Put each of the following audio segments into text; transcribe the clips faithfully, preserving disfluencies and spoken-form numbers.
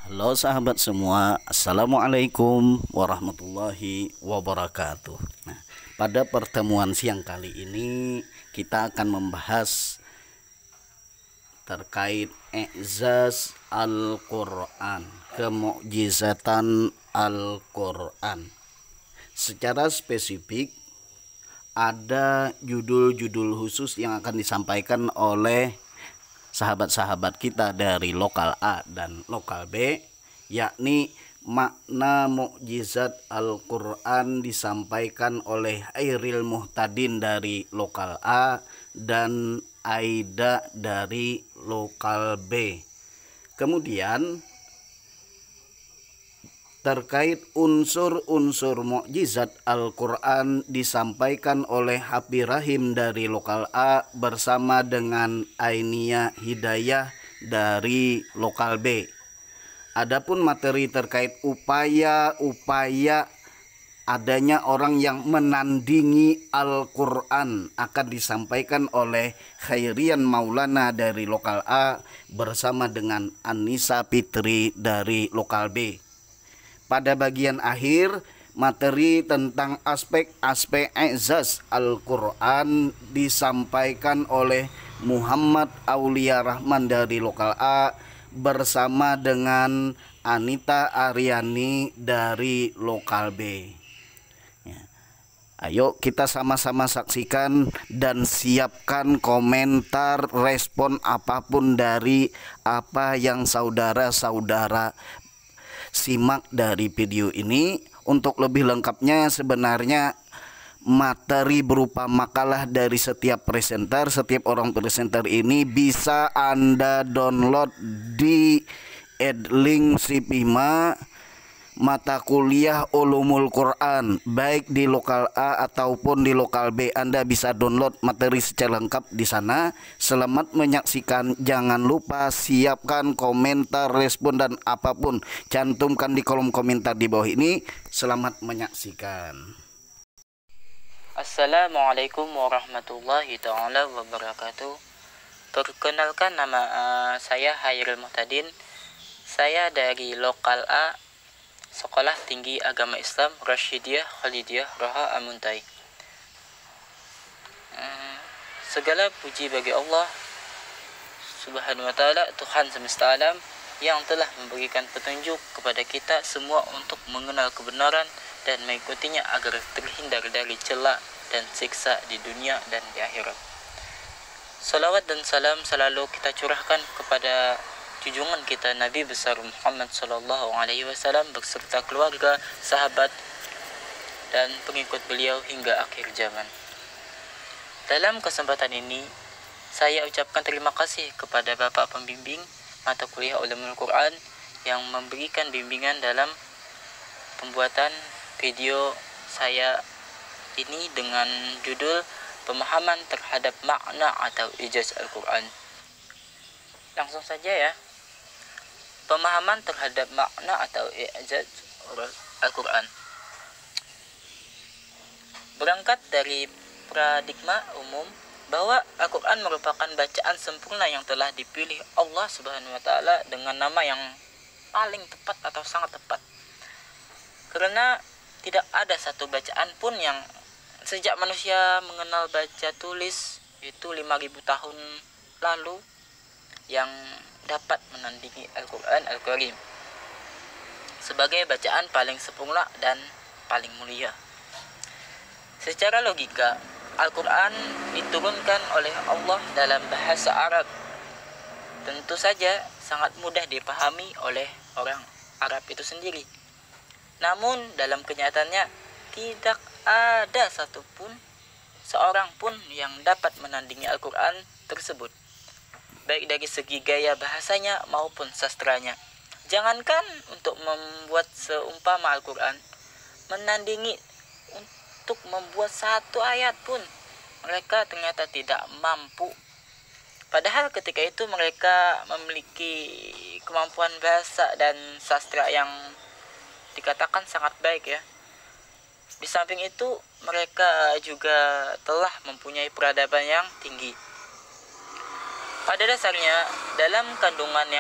Halo sahabat semua, Assalamualaikum warahmatullahi wabarakatuh. Nah, pada pertemuan siang kali ini kita akan membahas terkait i'zaz Al-Quran, kemukjizatan Al-Quran. Secara spesifik ada judul-judul khusus yang akan disampaikan oleh sahabat-sahabat kita dari lokal A dan lokal B, yakni makna mukjizat Al-Quran disampaikan oleh Airil Muhtadin dari lokal A dan Aida dari lokal B. Kemudian terkait unsur-unsur mukjizat Al-Quran disampaikan oleh Habi Rahim dari lokal A bersama dengan Ainia Hidayah dari lokal B. Adapun materi terkait upaya-upaya adanya orang yang menandingi Al-Quran akan disampaikan oleh Khairian Maulana dari lokal A bersama dengan Anissa Fitri dari lokal B. Pada bagian akhir, materi tentang aspek-aspek i'zaz Al-Quran disampaikan oleh Muhammad Aulia Rahman dari lokal A bersama dengan Anita Aryani dari lokal B. Ya. Ayo kita sama-sama saksikan dan siapkan komentar, respon apapun dari apa yang saudara-saudara simak dari video ini. Untuk lebih lengkapnya sebenarnya materi berupa makalah dari setiap presenter, setiap orang presenter ini bisa Anda download di Edlink Sipima mata kuliah Ulumul Quran, baik di lokal A ataupun di lokal B. Anda bisa download materi secara lengkap di sana. Selamat menyaksikan. Jangan lupa siapkan komentar, respon dan apapun cantumkan di kolom komentar di bawah ini. Selamat menyaksikan. Assalamualaikum warahmatullahi taala wabarakatuh. Perkenalkan, nama uh, saya Hairil Muhtadin. Saya dari lokal A, Sekolah Tinggi Agama Islam Rasyidiyah Khalidiyah Roha Amuntai. Hmm, segala puji bagi Allah Subhanahu wa taala, Tuhan semesta alam, yang telah memberikan petunjuk kepada kita semua untuk mengenal kebenaran dan mengikutinya agar terhindar dari cela dan siksa di dunia dan di akhirat. Salawat dan salam selalu kita curahkan kepada junjungan kita Nabi besar Muhammad sallallahu alaihi wasallam beserta keluarga, sahabat dan pengikut beliau hingga akhir zaman. Dalam kesempatan ini saya ucapkan terima kasih kepada Bapak Pembimbing mata kuliah Ulumul Quran yang memberikan bimbingan dalam pembuatan video saya ini dengan judul pemahaman terhadap makna atau i'zaz Al-Quran. Langsung saja ya. Pemahaman terhadap makna atau i'zaz Al-Quran. Berangkat dari paradigma umum bahwa Al-Quran merupakan bacaan sempurna yang telah dipilih Allah Subhanahu wa taala dengan nama yang paling tepat atau sangat tepat. Karena tidak ada satu bacaan pun yang sejak manusia mengenal baca tulis itu lima ribu tahun lalu yang dapat menandingi Al-Quran Al-Karim sebagai bacaan paling sempurna dan paling mulia. Secara logika, Al-Quran diturunkan oleh Allah dalam bahasa Arab. Tentu saja sangat mudah dipahami oleh orang Arab itu sendiri. Namun dalam kenyataannya tidak ada satupun seorang pun yang dapat menandingi Al-Quran tersebut, baik dari segi gaya bahasanya maupun sastranya. Jangankan untuk membuat seumpama Al-Quran, menandingi untuk membuat satu ayat pun mereka ternyata tidak mampu. Padahal ketika itu mereka memiliki kemampuan bahasa dan sastra yang dikatakan sangat baik ya. Di samping itu mereka juga telah mempunyai peradaban yang tinggi. Pada dasarnya, dalam kandungan yang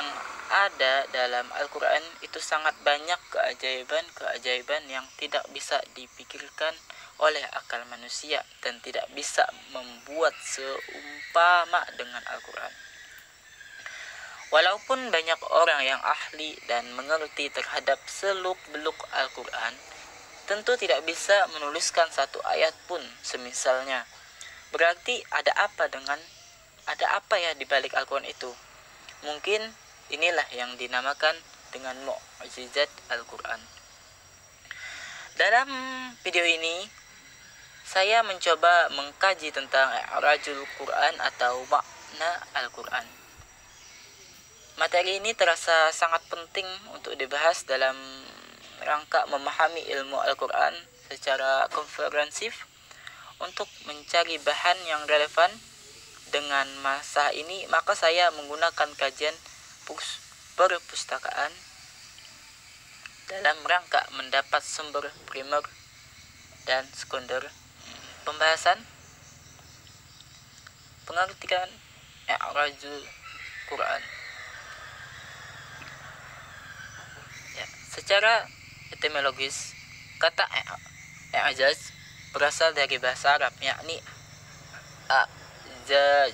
ada dalam Al-Quran itu sangat banyak keajaiban-keajaiban yang tidak bisa dipikirkan oleh akal manusia dan tidak bisa membuat seumpama dengan Al-Quran. Walaupun banyak orang yang ahli dan mengerti terhadap seluk-beluk Al-Quran, tentu tidak bisa menuliskan satu ayat pun semisalnya. Berarti ada apa dengan ada apa ya di balik Al-Quran itu? Mungkin inilah yang dinamakan dengan mukjizat Al-Quran. Dalam video ini saya mencoba mengkaji tentang i'rajul Quran atau makna Al-Quran. Materi ini terasa sangat penting untuk dibahas dalam rangka memahami ilmu Al-Quran secara komprehensif untuk mencari bahan yang relevan dengan masa ini. Maka saya menggunakan kajian perpustakaan dalam rangka mendapat sumber primer dan sekunder. Pembahasan pengertian i'rajul Quran. Ya, secara etimologis kata i'jaz berasal dari bahasa Arab, yakni a'jaz,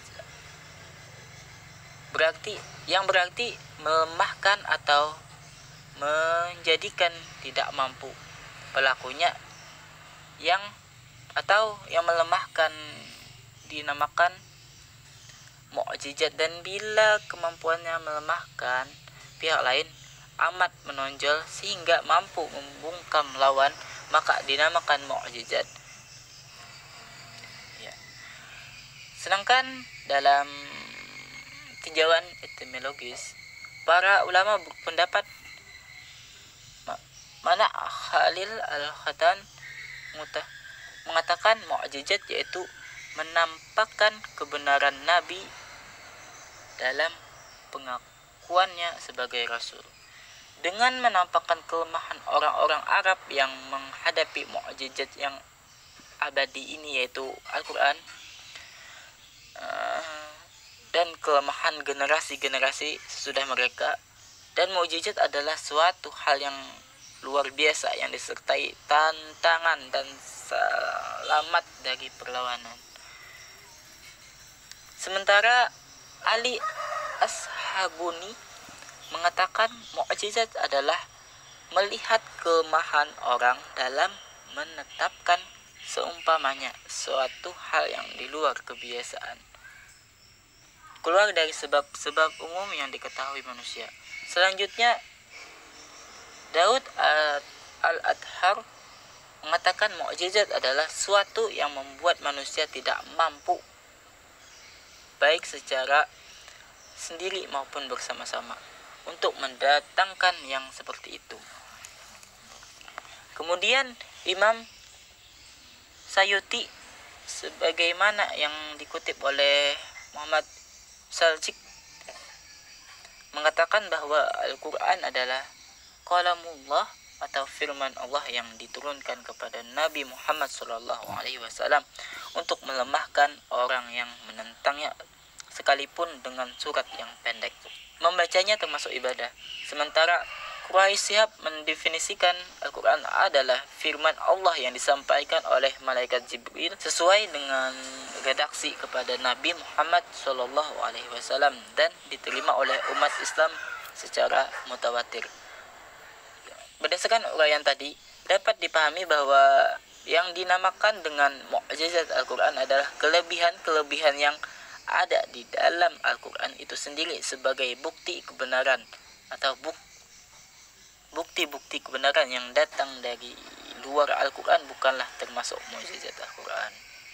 berarti yang berarti melemahkan atau menjadikan tidak mampu pelakunya, yang atau yang melemahkan dinamakan mukjizat. Dan bila kemampuannya melemahkan pihak lain amat menonjol sehingga mampu membungkam lawan, maka dinamakan mukjizat. Ya. Sedangkan dalam tinjauan etimologis, para ulama berpendapat mana Khalil Al-Khatan mengatakan mukjizat yaitu menampakkan kebenaran Nabi dalam pengakuannya sebagai Rasul. Dengan menampakkan kelemahan orang-orang Arab yang menghadapi mukjizat yang abadi ini yaitu Al-Quran, dan kelemahan generasi-generasi sesudah mereka. Dan mukjizat adalah suatu hal yang luar biasa yang disertai tantangan dan selamat dari perlawanan. Sementara Ali Ashabuni mengatakan mukjizat adalah melihat kelemahan orang dalam menetapkan seumpamanya suatu hal yang di luar kebiasaan, keluar dari sebab-sebab umum yang diketahui manusia. Selanjutnya, Daud Al-Adhar mengatakan mukjizat adalah suatu yang membuat manusia tidak mampu, baik secara sendiri maupun bersama-sama, untuk mendatangkan yang seperti itu. Kemudian Imam Sayuti, sebagaimana yang dikutip oleh Muhammad Salcik, mengatakan bahwa Al-Quran adalah kalamullah atau firman Allah yang diturunkan kepada Nabi Muhammad shallallahu alaihi wasallam untuk melemahkan orang yang menentangnya, sekalipun dengan surat yang pendek. Membacanya termasuk ibadah. Sementara Quraisy Shihab mendefinisikan Al-Quran adalah firman Allah yang disampaikan oleh malaikat Jibril sesuai dengan redaksi kepada Nabi Muhammad shallallahu alaihi wasallam dan diterima oleh umat Islam secara mutawatir. Berdasarkan uraian tadi, dapat dipahami bahwa yang dinamakan dengan mukjizat Al-Quran adalah kelebihan-kelebihan yang ada di dalam Al-Quran itu sendiri sebagai bukti kebenaran atau bukti-bukti kebenaran yang datang dari luar Al-Quran bukanlah termasuk mukjizat Al-Quran.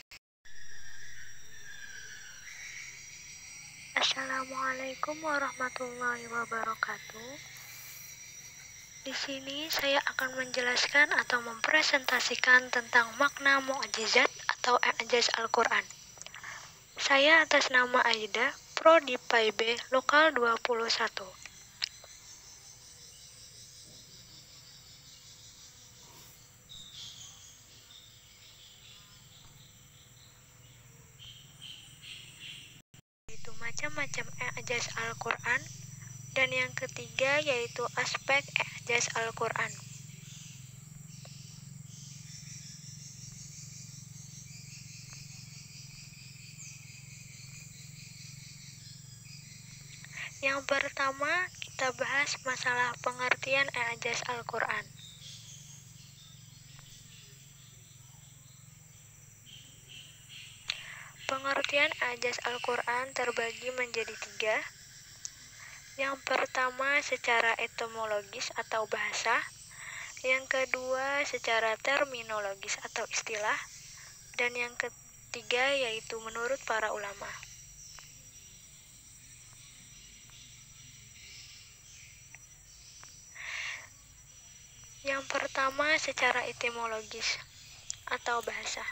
Assalamualaikum warahmatullahi wabarakatuh. Di sini saya akan menjelaskan atau mempresentasikan tentang makna mukjizat atau i'jaz Al-Quran. Saya atas nama Aida, Prodi P I B Lokal dua puluh satu. Itu macam-macam i'jaz Al-Quran, Dan yang ketiga yaitu aspek i'jaz Al-Quran. Yang pertama, kita bahas masalah pengertian i'jaz Al-Quran. Pengertian i'jaz Al-Quran terbagi menjadi tiga. Yang pertama secara etimologis atau bahasa, yang kedua secara terminologis atau istilah, dan yang ketiga yaitu menurut para ulama. Yang pertama secara etimologis atau bahasa.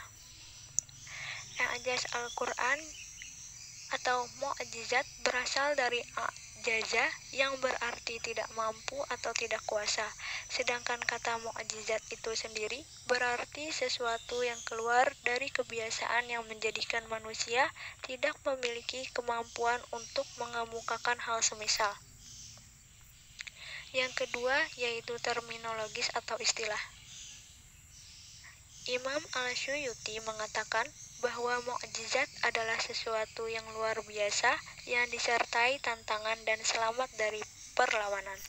I'jaz Al-Quran atau mu'jizat berasal dari a'jaza yang berarti tidak mampu atau tidak kuasa. Sedangkan kata mu'jizat itu sendiri berarti sesuatu yang keluar dari kebiasaan yang menjadikan manusia tidak memiliki kemampuan untuk mengemukakan hal semisal. Yang kedua yaitu terminologis atau istilah. Imam Al-Suyuti mengatakan bahwa mukjizat adalah sesuatu yang luar biasa yang disertai tantangan dan selamat dari perlawanan.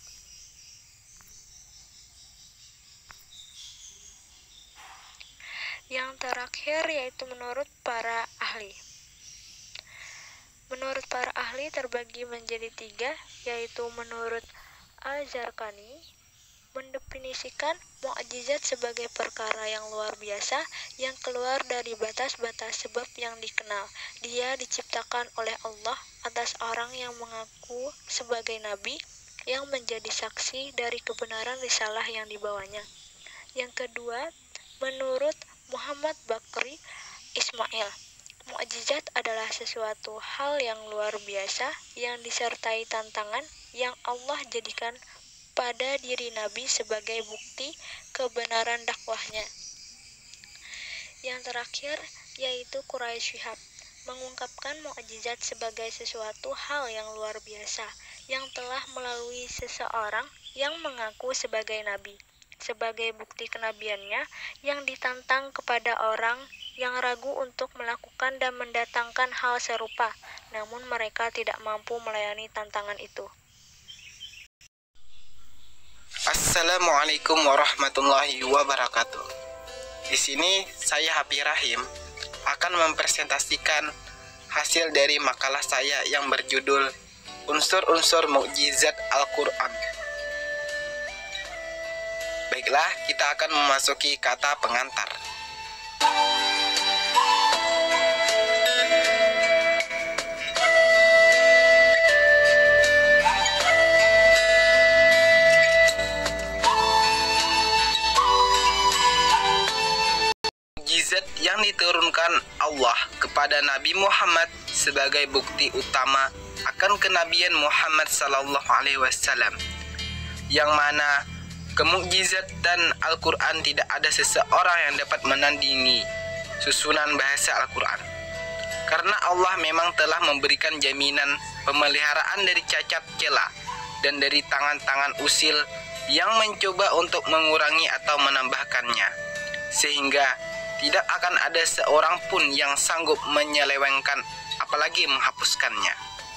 Yang terakhir yaitu menurut para ahli. Menurut para ahli terbagi menjadi tiga, yaitu menurut Al-Zarqani mendefinisikan mukjizat sebagai perkara yang luar biasa yang keluar dari batas-batas sebab yang dikenal. Dia diciptakan oleh Allah atas orang yang mengaku sebagai nabi yang menjadi saksi dari kebenaran risalah yang dibawanya. Yang kedua, menurut Muhammad Bakri Ismail, mukjizat adalah sesuatu hal yang luar biasa yang disertai tantangan yang Allah jadikan pada diri Nabi sebagai bukti kebenaran dakwahnya. Yang terakhir yaitu Quraisy Shihab mengungkapkan mukjizat sebagai sesuatu hal yang luar biasa yang telah melalui seseorang yang mengaku sebagai nabi, sebagai bukti kenabiannya yang ditantang kepada orang yang ragu untuk melakukan dan mendatangkan hal serupa, namun mereka tidak mampu melayani tantangan itu. Assalamualaikum warahmatullahi wabarakatuh. Di sini saya Habib Rahim akan mempresentasikan hasil dari makalah saya yang berjudul Unsur-unsur Mukjizat Al-Quran. Baiklah, kita akan memasuki kata pengantar. Mukjizat yang diturunkan Allah kepada Nabi Muhammad sebagai bukti utama akan kenabian Muhammad sallallahu alaihi wasallam, yang mana kemukjizatan Al-Quran tidak ada seseorang yang dapat menandingi susunan bahasa Al-Quran, karena Allah memang telah memberikan jaminan pemeliharaan dari cacat celah dan dari tangan-tangan usil yang mencoba untuk mengurangi atau menambahkannya, sehingga tidak akan ada seorang pun yang sanggup menyelewengkan apalagi menghapuskannya.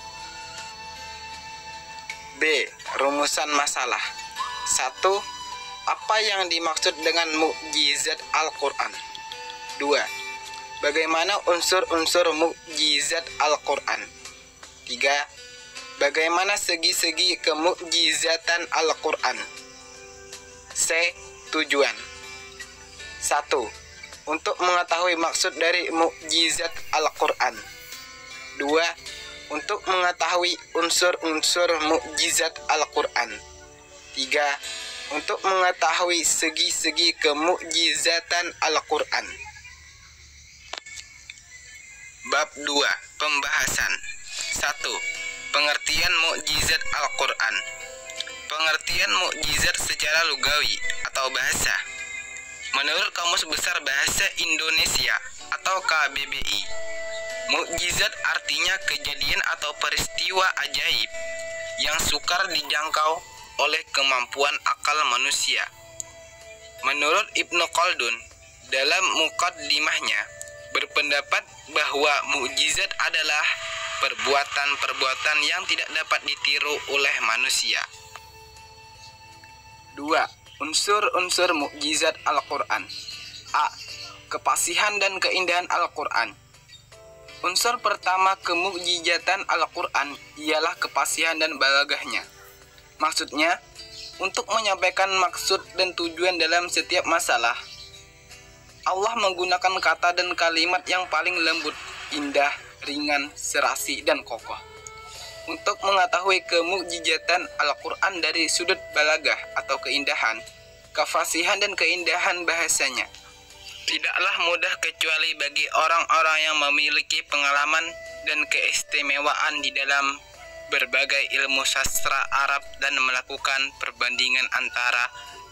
B. Rumusan masalah. Satu. Apa yang dimaksud dengan mukjizat Al-Quran? Dua. Bagaimana unsur-unsur mukjizat Al-Quran? Tiga. Bagaimana segi-segi kemukjizatan Al-Quran? C. Tujuan. Satu. Untuk mengetahui maksud dari mukjizat Al-Quran. Dua. Untuk mengetahui unsur-unsur mukjizat Al-Quran. Tiga. Untuk mengetahui segi-segi kemukjizatan Al-Quran. Bab dua. Pembahasan. Satu. Pengertian mukjizat Al-Quran. Pengertian mukjizat secara lugawi atau bahasa. Menurut Kamus Besar Bahasa Indonesia atau K B B I, mukjizat artinya kejadian atau peristiwa ajaib yang sukar dijangkau oleh kemampuan akal manusia. Menurut Ibnu Khaldun, dalam muqaddimahnya berpendapat bahwa mukjizat adalah perbuatan-perbuatan yang tidak dapat ditiru oleh manusia. Dua. Unsur-unsur mukjizat Al-Quran. A. Kepasihan dan keindahan Al-Quran. Unsur pertama kemukjizatan Al-Quran ialah kepasihan dan balagahnya. Maksudnya, untuk menyampaikan maksud dan tujuan dalam setiap masalah, Allah menggunakan kata dan kalimat yang paling lembut, indah, ringan, serasi, dan kokoh. Untuk mengetahui kemukjizatan Al-Quran dari sudut balagah atau keindahan, kefasihan dan keindahan bahasanya, tidaklah mudah kecuali bagi orang-orang yang memiliki pengalaman dan keistimewaan di dalam berbagai ilmu sastra Arab dan melakukan perbandingan antara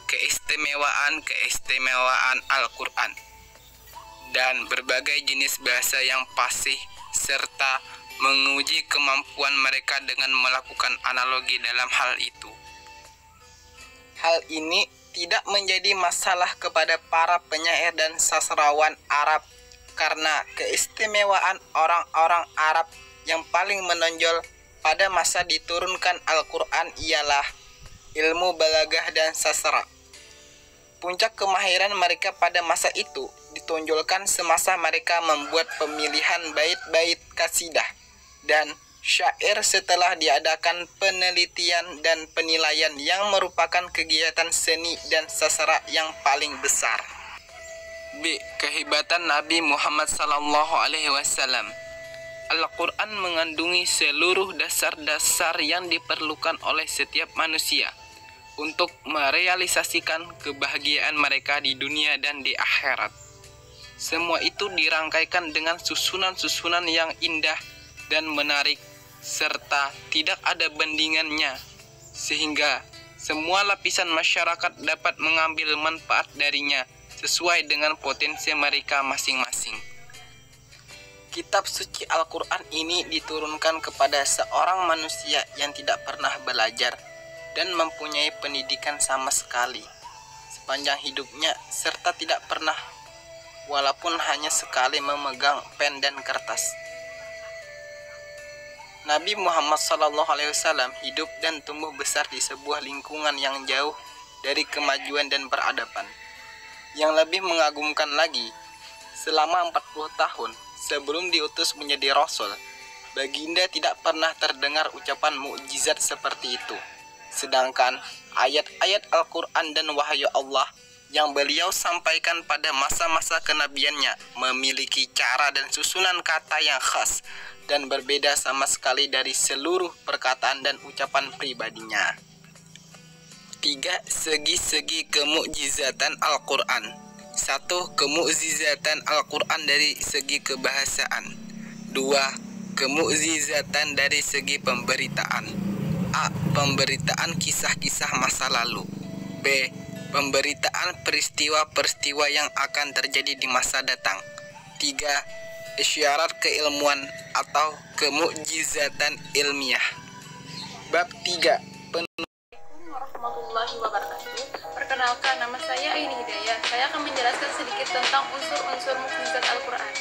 keistimewaan-keistimewaan Al-Quran dan berbagai jenis bahasa yang fasih serta menguji kemampuan mereka dengan melakukan analogi dalam hal itu. Hal ini tidak menjadi masalah kepada para penyair dan sastrawan Arab karena keistimewaan orang-orang Arab yang paling menonjol pada masa diturunkan Al-Quran ialah ilmu balagah dan sastra. Puncak kemahiran mereka pada masa itu ditonjolkan semasa mereka membuat pemilihan bait-bait kasidah dan syair setelah diadakan penelitian dan penilaian yang merupakan kegiatan seni dan sastra yang paling besar. B. Kehebatan Nabi Muhammad sallallahu alaihi wasallam. Al-Quran mengandungi seluruh dasar-dasar yang diperlukan oleh setiap manusia untuk merealisasikan kebahagiaan mereka di dunia dan di akhirat. Semua itu dirangkaikan dengan susunan-susunan yang indah dan menarik serta tidak ada bandingannya, sehingga semua lapisan masyarakat dapat mengambil manfaat darinya sesuai dengan potensi mereka masing-masing. Kitab suci Al-Quran ini diturunkan kepada seorang manusia yang tidak pernah belajar dan mempunyai pendidikan sama sekali sepanjang hidupnya, serta tidak pernah walaupun hanya sekali memegang pen dan kertas. Nabi Muhammad sallallahu alaihi wasallam hidup dan tumbuh besar di sebuah lingkungan yang jauh dari kemajuan dan peradaban. Yang lebih mengagumkan lagi, selama empat puluh tahun sebelum diutus menjadi rasul, baginda tidak pernah terdengar ucapan mukjizat seperti itu. Sedangkan ayat-ayat Al-Quran dan wahyu Allah yang beliau sampaikan pada masa-masa kenabiannya memiliki cara dan susunan kata yang khas dan berbeda sama sekali dari seluruh perkataan dan ucapan pribadinya. Tiga. Segi-segi kemukjizatan Al-Quran. Satu. Kemukjizatan Al-Quran dari segi kebahasaan. Dua. Kemukjizatan dari segi pemberitaan. A. Pemberitaan kisah-kisah masa lalu. B. Pemberitaan peristiwa-peristiwa yang akan terjadi di masa datang. Tiga. Isyarat keilmuan atau kemukjizatan ilmiah. Bab tiga. Assalamualaikum warahmatullahi wabarakatuh. Perkenalkan, nama saya Aini Hidayah. Saya akan menjelaskan sedikit tentang unsur-unsur mukjizat Al-Quran.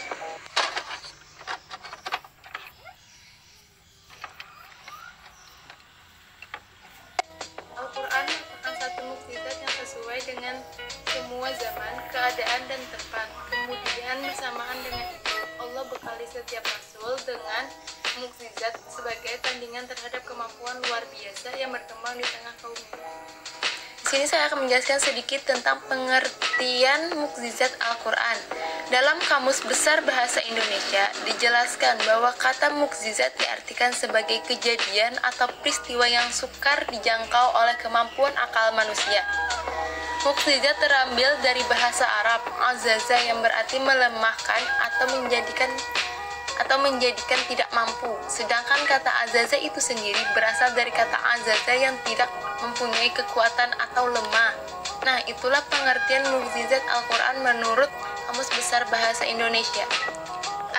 Al-Quran merupakan satu mukjizat yang sesuai dengan semua zaman, keadaan, dan tempat. Kemudian bersamaan dengan itu, Allah bekali setiap rasul dengan mukjizat sebagai tandingan terhadap kemampuan luar biasa yang berkembang di tengah kaumnya. Di sini saya akan menjelaskan sedikit tentang pengertian mukjizat Al-Quran. Dalam Kamus Besar Bahasa Indonesia dijelaskan bahwa kata mukjizat diartikan sebagai kejadian atau peristiwa yang sukar dijangkau oleh kemampuan akal manusia. Mukjizat terambil dari bahasa Arab azaza yang berarti melemahkan atau menjadikan atau menjadikan tidak mampu. Sedangkan kata azaza itu sendiri berasal dari kata azaza yang tidak mempunyai kekuatan atau lemah. Nah, itulah pengertian mukjizat Al-Quran menurut Kamus Besar Bahasa Indonesia.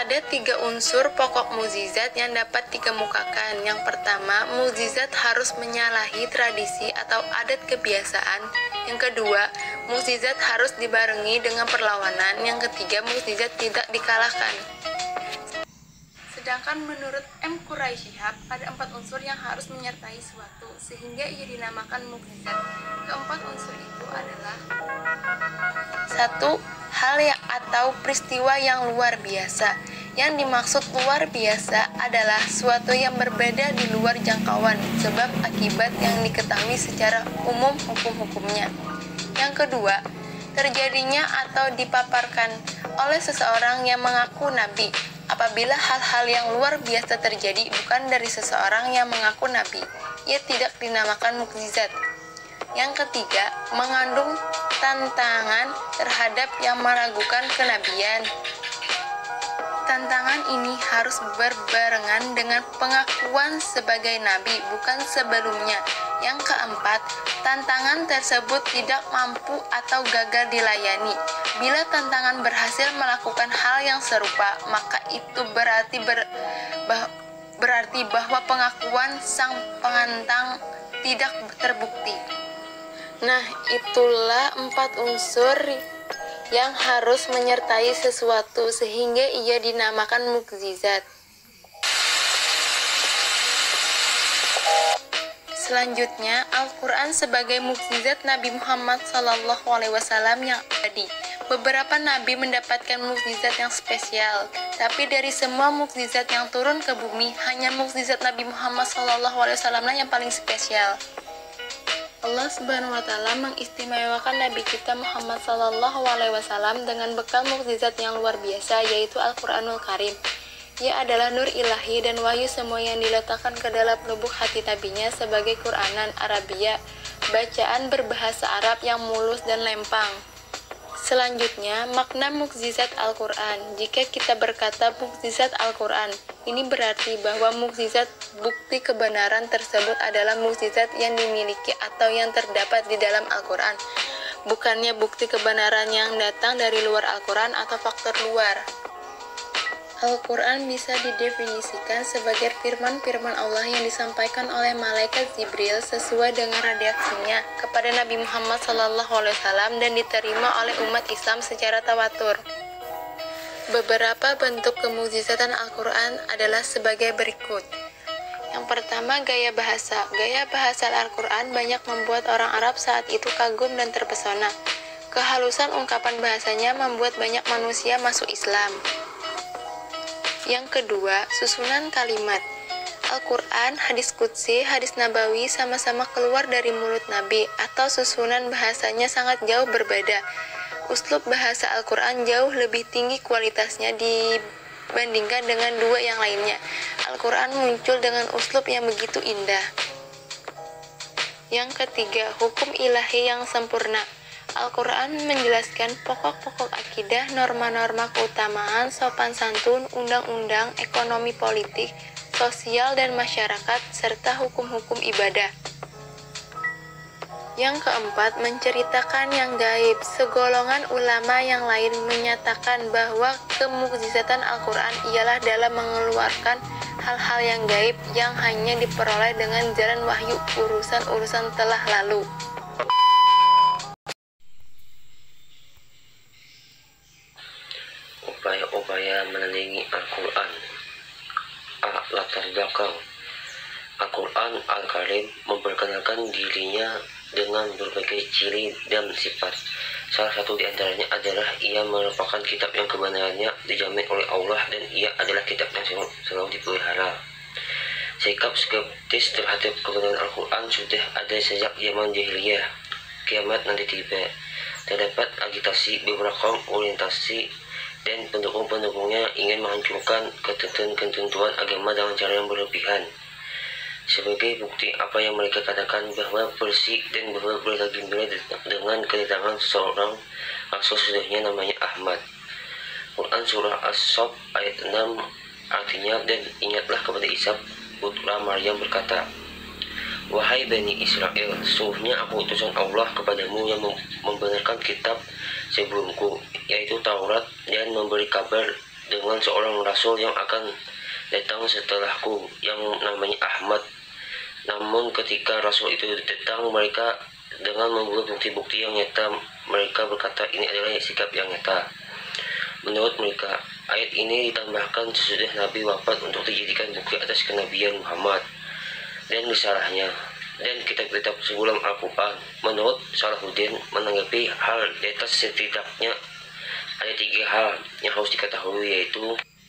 Ada tiga unsur pokok mukjizat yang dapat dikemukakan. Yang pertama, mukjizat harus menyalahi tradisi atau adat kebiasaan. Yang kedua, mukjizat harus dibarengi dengan perlawanan. Yang ketiga, mukjizat tidak dikalahkan. Sedangkan menurut M. Quraisy Shihab, ada empat unsur yang harus menyertai suatu, sehingga ia dinamakan mukjizat. Keempat unsur itu adalah: satu, hal yang atau peristiwa yang luar biasa. Yang dimaksud luar biasa adalah suatu yang berbeda di luar jangkauan, sebab akibat yang diketahui secara umum hukum-hukumnya. Yang kedua, terjadinya atau dipaparkan oleh seseorang yang mengaku nabi. Apabila hal-hal yang luar biasa terjadi bukan dari seseorang yang mengaku nabi, ia tidak dinamakan mukjizat. Yang ketiga, mengandung tantangan terhadap yang meragukan kenabian. Tantangan ini harus berbarengan dengan pengakuan sebagai nabi, bukan sebelumnya. Yang keempat, tantangan tersebut tidak mampu atau gagal dilayani. Bila tantangan berhasil melakukan hal yang serupa, maka itu berarti ber, bah, berarti bahwa pengakuan sang penantang tidak terbukti. Nah, itulah empat unsur yang harus menyertai sesuatu sehingga ia dinamakan mukjizat. Selanjutnya, Al-Quran sebagai mukjizat Nabi Muhammad shallallahu alaihi wasallam yang abadi. Beberapa nabi mendapatkan mukjizat yang spesial, tapi dari semua mukjizat yang turun ke bumi, hanya mukjizat Nabi Muhammad shallallahu alaihi wasallam yang paling spesial. Allah Subhanahu wa Ta'ala mengistimewakan Nabi kita Muhammad Sallallahu Alaihi Wasallam dengan bekal mukjizat yang luar biasa, yaitu Al-Quranul Karim. Ia adalah nur ilahi dan wahyu semua yang diletakkan ke dalam lubuk hati nabinya sebagai Quranan Arabia, bacaan berbahasa Arab yang mulus dan lempang. Selanjutnya, makna mukjizat Al-Quran. Jika kita berkata mukjizat Al-Quran, ini berarti bahwa mukjizat bukti kebenaran tersebut adalah mukjizat yang dimiliki atau yang terdapat di dalam Al-Quran, bukannya bukti kebenaran yang datang dari luar Al-Quran atau faktor luar. Al-Quran bisa didefinisikan sebagai firman-firman Allah yang disampaikan oleh malaikat Jibril sesuai dengan redaksinya kepada Nabi Muhammad shallallahu alaihi wasallam dan diterima oleh umat Islam secara tawatur. Beberapa bentuk kemukjizatan Al-Quran adalah sebagai berikut. Yang pertama, gaya bahasa. Gaya bahasa Al-Quran banyak membuat orang Arab saat itu kagum dan terpesona. Kehalusan ungkapan bahasanya membuat banyak manusia masuk Islam. Yang kedua, susunan kalimat. Al-Quran, hadis qudsi, hadis nabawi sama-sama keluar dari mulut Nabi, atau susunan bahasanya sangat jauh berbeda. Uslub bahasa Al-Quran jauh lebih tinggi kualitasnya dibandingkan dengan dua yang lainnya. Al-Quran muncul dengan uslub yang begitu indah. Yang ketiga, hukum ilahi yang sempurna. Al-Quran menjelaskan pokok-pokok akidah, norma-norma keutamaan, sopan santun, undang-undang, ekonomi politik, sosial dan masyarakat, serta hukum-hukum ibadah. Yang keempat, menceritakan yang gaib. Segolongan ulama yang lain menyatakan bahwa kemukjizatan Al-Quran ialah dalam mengeluarkan hal-hal yang gaib yang hanya diperoleh dengan jalan wahyu, urusan-urusan telah lalu. Upaya-upaya menandingi Al-Quran. A. Latar belakang. Al-Quran Al-Karim memperkenalkan dirinya dengan berbagai ciri dan sifat. Salah satu di antaranya adalah ia merupakan kitab yang kebenarannya dijamin oleh Allah dan ia adalah kitab yang selalu, selalu dipelihara. Sikap skeptis terhadap kebenaran Al-Quran sudah ada sejak zaman jahiliyah. Kiamat nanti tiba. Terdapat agitasi beberapa orientasi dan pendukung-pendukungnya ingin menghancurkan ketentuan-ketentuan agama dengan cara yang berlebihan. Sebagai bukti apa yang mereka katakan bahwa bersih dan bahwa bergembira dengan kedatangan seorang rasul sesudahnya namanya Ahmad. Quran Surah As-Saff ayat enam artinya, dan ingatlah kepada Isa putra Maryam berkata, wahai Bani Israel, sungguhnya aku utusan Allah kepadamu yang membenarkan kitab sebelumku, yaitu Taurat, dan memberi kabar dengan seorang rasul yang akan datang setelahku yang namanya Ahmad. Namun ketika rasul itu datang, mereka dengan membuat bukti-bukti yang nyata, mereka berkata ini adalah sikap yang nyata. Menurut mereka, ayat ini ditambahkan sesudah Nabi wafat untuk dijadikan bukti atas kenabian Muhammad dan risalahnya dan kitab-kitab sebelum Al-Quran. Menurut Salahuddin menanggapi hal di atas, setidaknya ada tiga hal yang harus diketahui, yaitu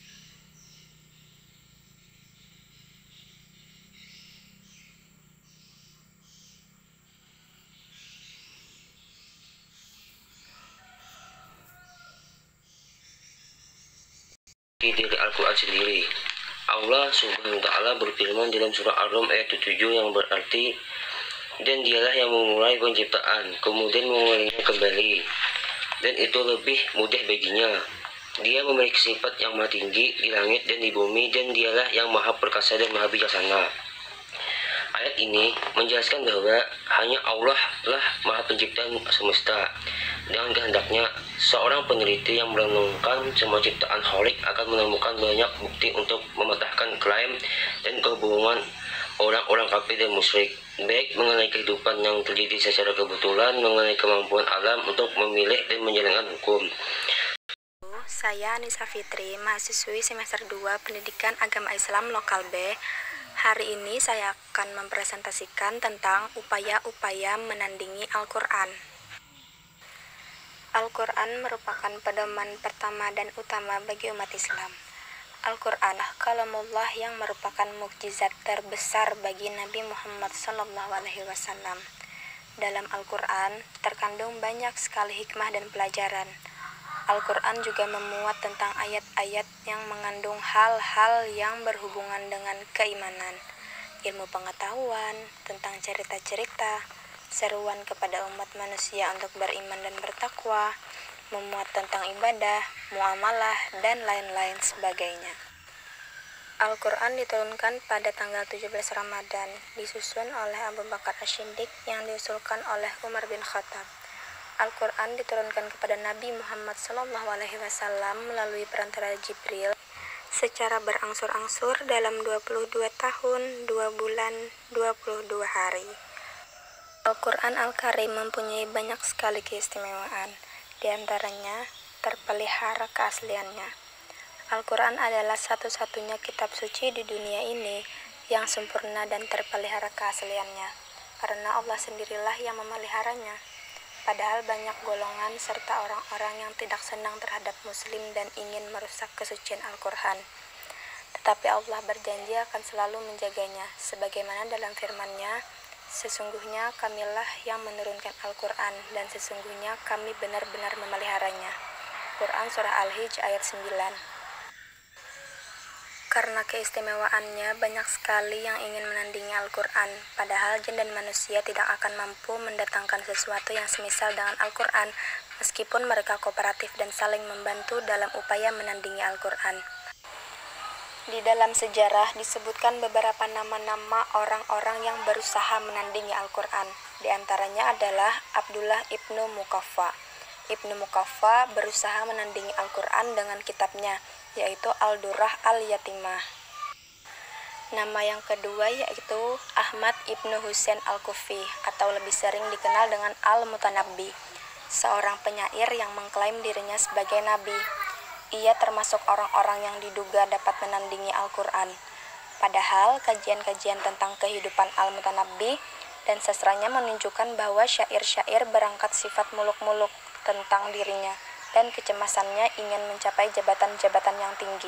dari Al-Quran sendiri. Allah subhanahu wa ta'ala berfirman dalam surah Ar-Rum ayat tujuh yang berarti, dan dialah yang memulai penciptaan kemudian mengulangnya kembali, dan itu lebih mudah baginya. Dia memiliki sifat yang maha tinggi di langit dan di bumi, dan dialah yang maha perkasa dan maha bijaksana. Ayat ini menjelaskan bahwa hanya Allah lah maha pencipta semesta. Dengan kehendaknya, seorang peneliti yang merenungkan semua ciptaan Khalik akan menemukan banyak bukti untuk mematahkan klaim dan kebohongan orang-orang kafir dan musyrik, baik mengenai kehidupan yang terjadi secara kebetulan, mengenai kemampuan alam untuk memilih dan menjalankan hukum. Saya Anissa Fitri, mahasiswi semester dua Pendidikan Agama Islam Lokal B. Hari ini saya akan mempresentasikan tentang upaya-upaya menandingi Al-Quran. Al-Quran merupakan pedoman pertama dan utama bagi umat Islam. Al-Quran kalamullah yang merupakan mukjizat terbesar bagi Nabi Muhammad shallallahu alaihi wasallam. Dalam Al-Quran terkandung banyak sekali hikmah dan pelajaran. Al-Quran juga memuat tentang ayat-ayat yang mengandung hal-hal yang berhubungan dengan keimanan, ilmu pengetahuan, tentang cerita-cerita, seruan kepada umat manusia untuk beriman dan bertakwa, memuat tentang ibadah, muamalah, dan lain-lain sebagainya. Al-Quran diturunkan pada tanggal tujuh belas Ramadan, disusun oleh Abu Bakar As-Siddiq yang diusulkan oleh Umar bin Khattab. Al-Quran diturunkan kepada Nabi Muhammad shallallahu alaihi wasallam melalui perantara Jibril secara berangsur-angsur dalam dua puluh dua tahun, dua bulan, dua puluh dua hari. Al-Quran Al-Karim mempunyai banyak sekali keistimewaan, di antaranya terpelihara keasliannya. Al-Quran adalah satu-satunya kitab suci di dunia ini yang sempurna dan terpelihara keasliannya, karena Allah sendirilah yang memeliharanya. Padahal banyak golongan serta orang-orang yang tidak senang terhadap Muslim dan ingin merusak kesucian Al-Quran. Tetapi Allah berjanji akan selalu menjaganya, sebagaimana dalam firman-Nya, sesungguhnya kamilah yang menurunkan Al-Quran dan sesungguhnya kami benar-benar memeliharanya. Quran Surah Al-Hijj ayat sembilan. Karena keistimewaannya, banyak sekali yang ingin menandingi Al-Quran, padahal jin dan manusia tidak akan mampu mendatangkan sesuatu yang semisal dengan Al-Quran, meskipun mereka kooperatif dan saling membantu dalam upaya menandingi Al-Quran. Di dalam sejarah disebutkan beberapa nama-nama orang-orang yang berusaha menandingi Al-Quran. Di antaranya adalah Abdullah ibnu Mukaffa. Ibnu Mukaffa berusaha menandingi Al-Quran dengan kitabnya, yaitu Al-Durrah Al-Yatimah. Nama yang kedua yaitu Ahmad ibnu Husain Al-Kufi, atau lebih sering dikenal dengan Al-Mutanabbi, seorang penyair yang mengklaim dirinya sebagai nabi. Ia termasuk orang-orang yang diduga dapat menandingi Al-Quran. Padahal kajian-kajian tentang kehidupan Al-Mutanabbi dan sastranya menunjukkan bahwa syair-syair berangkat sifat muluk-muluk tentang dirinya dan kecemasannya ingin mencapai jabatan-jabatan yang tinggi.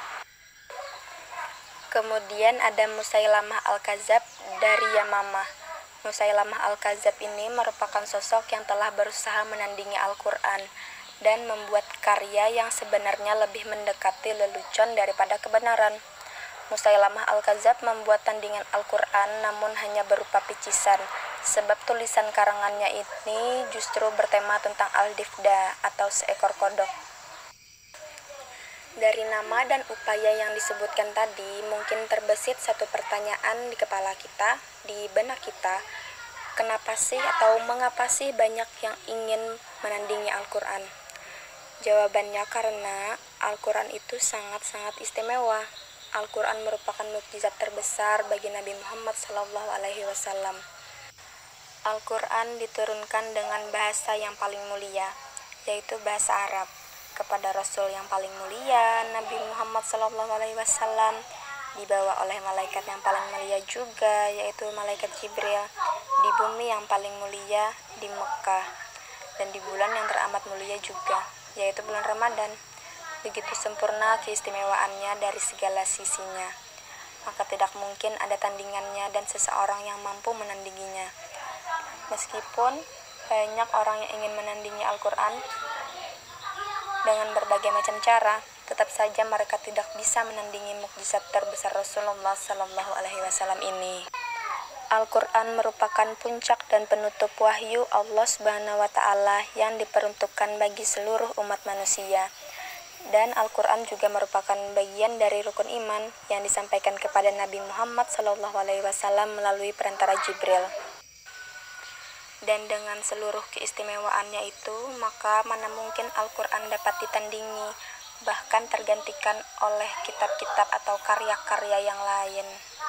Kemudian ada Musailamah Al-Kadzab dari Yamamah. Musailamah Al-Kadzab ini merupakan sosok yang telah berusaha menandingi Al-Quran dan membuat karya yang sebenarnya lebih mendekati lelucon daripada kebenaran. Musailamah Al-Kadzab membuat tandingan Al-Quran namun hanya berupa picisan, sebab tulisan karangannya ini justru bertema tentang Al-Difda atau seekor kodok. Dari nama dan upaya yang disebutkan tadi, mungkin terbesit satu pertanyaan di kepala kita, di benak kita, kenapa sih atau mengapa sih banyak yang ingin menandingi Al-Quran? Jawabannya karena Al-Quran itu sangat-sangat istimewa. Al-Quran merupakan mukjizat terbesar bagi Nabi Muhammad shallallahu alaihi wasallam. Al-Quran diturunkan dengan bahasa yang paling mulia, yaitu bahasa Arab, kepada Rasul yang paling mulia, Nabi Muhammad shallallahu alaihi wasallam, dibawa oleh malaikat yang paling mulia juga, yaitu malaikat Jibril, di bumi yang paling mulia, di Mekah, dan di bulan yang teramat mulia juga, yaitu bulan Ramadan. Begitu sempurna keistimewaannya dari segala sisinya, maka tidak mungkin ada tandingannya dan seseorang yang mampu menandinginya. Meskipun banyak orang yang ingin menandingi Al-Quran dengan berbagai macam cara, tetap saja mereka tidak bisa menandingi mukjizat terbesar Rasulullah Sallallahu Alaihi Wasallam ini. Al-Quran merupakan puncak dan penutup wahyu Allah Subhanahu Wa Taala yang diperuntukkan bagi seluruh umat manusia. Dan Al-Quran juga merupakan bagian dari rukun iman yang disampaikan kepada Nabi Muhammad shallallahu alaihi wasallam melalui perantara Jibril. Dan dengan seluruh keistimewaannya itu, maka mana mungkin Al-Quran dapat ditandingi, bahkan tergantikan oleh kitab-kitab atau karya-karya yang lain.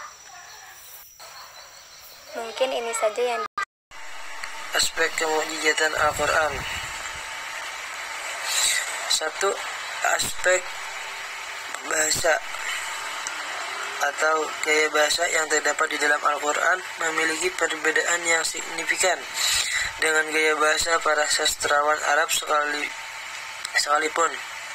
Mungkin ini saja yang aspek kemukjizatan Al-Quran. Satu, aspek bahasa atau gaya bahasa yang terdapat di dalam Al-Quran memiliki perbedaan yang signifikan dengan gaya bahasa para sastrawan Arab sekali, sekalipun.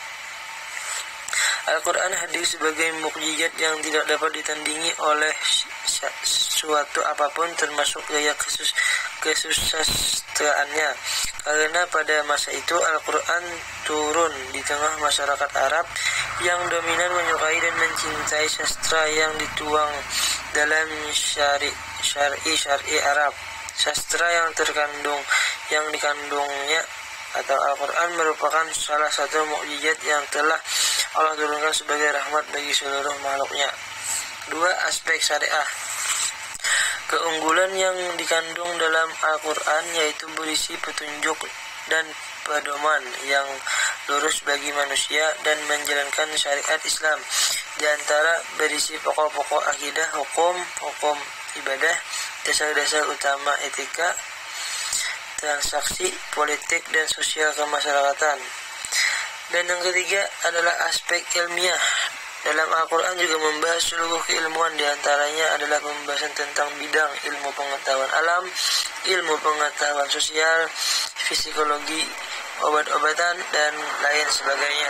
Al-Quran hadir sebagai mukjizat yang tidak dapat ditandingi oleh suatu apapun, termasuk gaya kesus, kesusastraannya. Karena pada masa itu Al-Quran turun di tengah masyarakat Arab yang dominan menyukai dan mencintai sastra yang dituang dalam syari syar'i syar'i Arab. Sastra yang terkandung yang dikandungnya atau Al-Quran merupakan salah satu mukjizat yang telah Allah turunkan sebagai rahmat bagi seluruh makhluknya. Dua, aspek syariah. Keunggulan yang dikandung dalam Al-Quran yaitu berisi petunjuk dan pedoman yang lurus bagi manusia dan menjalankan syariat Islam. Di antara berisi pokok-pokok akidah, hukum, hukum ibadah, dasar-dasar utama etika, transaksi, politik, dan sosial kemasyarakatan. Dan yang ketiga adalah aspek ilmiah. Dalam Al-Quran juga membahas seluruh keilmuan, diantaranya adalah pembahasan tentang bidang ilmu pengetahuan alam, ilmu pengetahuan sosial, psikologi, obat-obatan, dan lain sebagainya.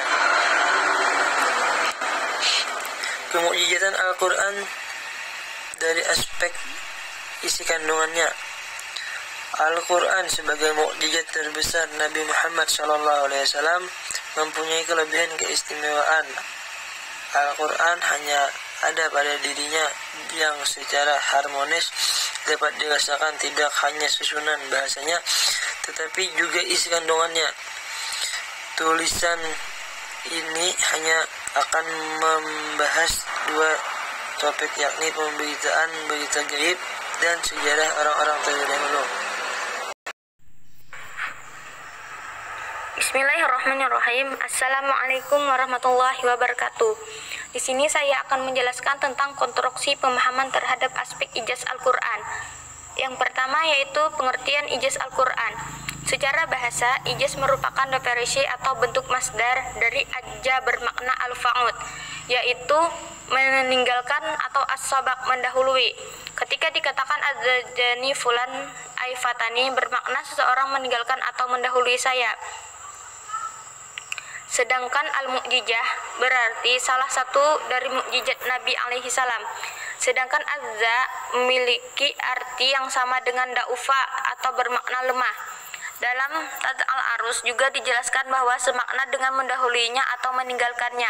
Kemukjizatan Al-Quran dari aspek isi kandungannya. Al-Quran sebagai mukjizat terbesar Nabi Muhammad shallallahu alaihi wasallam mempunyai kelebihan keistimewaan. Al-Quran hanya ada pada dirinya yang secara harmonis dapat dirasakan tidak hanya susunan bahasanya, tetapi juga isi kandungannya. Tulisan ini hanya akan membahas dua topik, yakni pemberitaan berita gaib dan sejarah orang-orang terdahulu. Bismillahirrahmanirrahim. Assalamualaikum warahmatullahi wabarakatuh. Di sini saya akan menjelaskan tentang konstruksi pemahaman terhadap aspek ijaz Al-Quran. Yang pertama yaitu pengertian ijaz Al-Quran. Secara bahasa, ijaz merupakan referensi atau bentuk masdar dari ajja bermakna al-fa'ud, yaitu meninggalkan atau as-sabaq mendahului. Ketika dikatakan adzajani fulan aifatani bermakna seseorang meninggalkan atau mendahului saya. Sedangkan al-mu'jizah berarti salah satu dari mukjizat Nabi alaihi salam. Sedangkan azza memiliki arti yang sama dengan da'ufa atau bermakna lemah. Dalam Tad al-Arus juga dijelaskan bahwa semakna dengan mendahulinya atau meninggalkannya.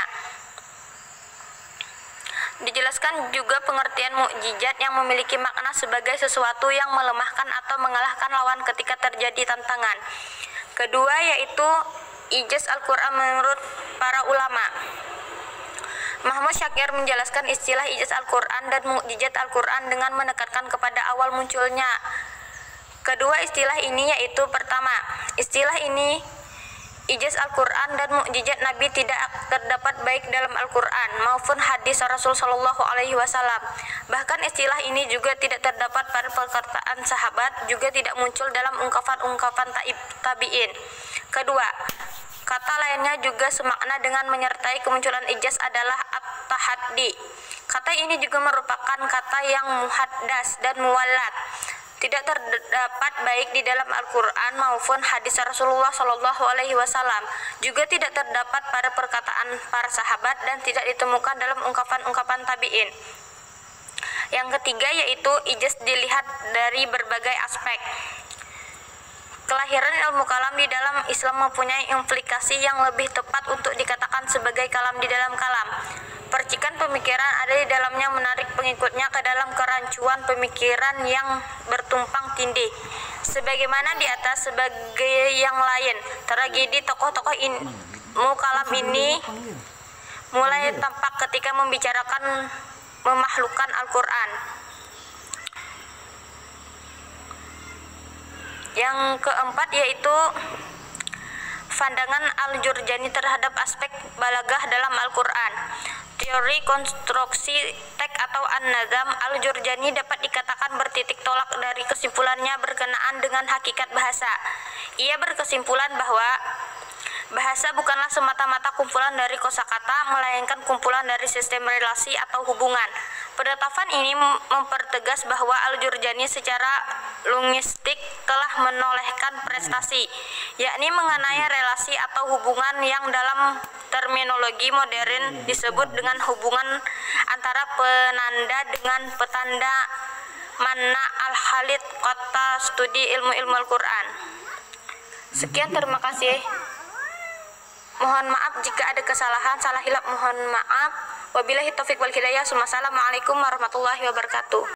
Dijelaskan juga pengertian mukjizat yang memiliki makna sebagai sesuatu yang melemahkan atau mengalahkan lawan ketika terjadi tantangan. Kedua yaitu ijaz Al-Quran menurut para ulama. Muhammad Syakir menjelaskan istilah ijaz Al-Quran dan mukjizat Al-Quran dengan menekankan kepada awal munculnya kedua istilah ini, yaitu pertama, istilah ini ijaz Al-Quran dan mukjizat Nabi tidak terdapat baik dalam Al-Quran maupun hadis Rasul Shallallahu Alaihi Wasallam. Bahkan istilah ini juga tidak terdapat pada perkataan sahabat, juga tidak muncul dalam ungkapan-ungkapan tabi'in. Kedua, kata lainnya juga semakna dengan menyertai kemunculan ijaz adalah at-tahaddi. Kata ini juga merupakan kata yang muhaddas dan muwallad, tidak terdapat baik di dalam Al-Quran maupun hadis Rasulullah Shallallahu Alaihi Wasallam, juga tidak terdapat pada perkataan para sahabat dan tidak ditemukan dalam ungkapan-ungkapan tabi'in. Yang ketiga yaitu ijaz dilihat dari berbagai aspek. Kelahiran ilmu kalam di dalam Islam mempunyai implikasi yang lebih tepat untuk dikatakan sebagai kalam di dalam kalam. Percikan pemikiran ada di dalamnya menarik pengikutnya ke dalam kerancuan pemikiran yang bertumpang tindih. Sebagaimana di atas sebagai yang lain, tragedi tokoh-tokoh ilmu kalam ini mulai tampak ketika membicarakan memakhlukkan Al-Quran. Yang keempat yaitu pandangan Al-Jurjani terhadap aspek balagah dalam Al-Quran. Teori konstruksi teks atau an-nazam Al-Jurjani dapat dikatakan bertitik tolak dari kesimpulannya berkenaan dengan hakikat bahasa. Ia berkesimpulan bahwa bahasa bukanlah semata-mata kumpulan dari kosakata, melainkan kumpulan dari sistem relasi atau hubungan. Penetapan ini mempertegas bahwa Al-Jurjani secara linguistik telah menolehkan prestasi, yakni mengenai relasi atau hubungan yang dalam terminologi modern disebut dengan hubungan antara penanda dengan petanda, mana al-halid kata studi ilmu-ilmu Al-Quran. Sekian, terima kasih. Mohon maaf jika ada kesalahan, salah hilap mohon maaf. Wabillahi taufiq wal hidayah. Assalamualaikum warahmatullahi wabarakatuh.